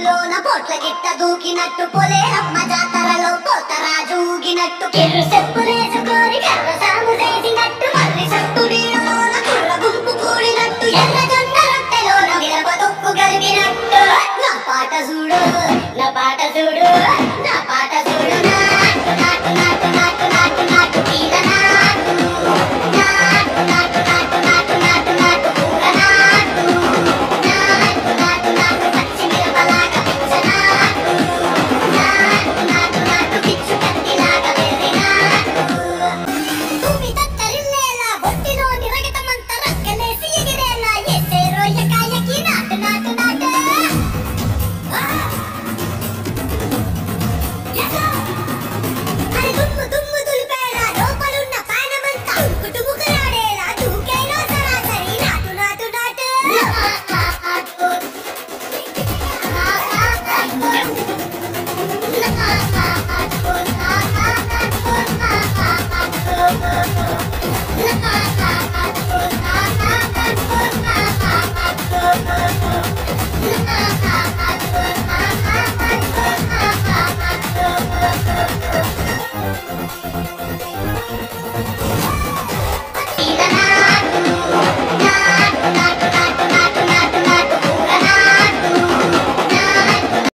లోన పొట్ల గిట్ట దూకినట్టు పొలేరమ్మ జాతరలో పోతరాజు ఊగినట్టు కిర్రు చెప్పులేసుకొని కర్ర సాము చేసినట్టు మర్రి సట్టు నీళ్ళలోన కుర్ర గుంపు కూడినట్టు ఎర్ర జొన్న రొట్టెలోన మిరప తొక్కు కలిపినట్టు నా పాట చూడు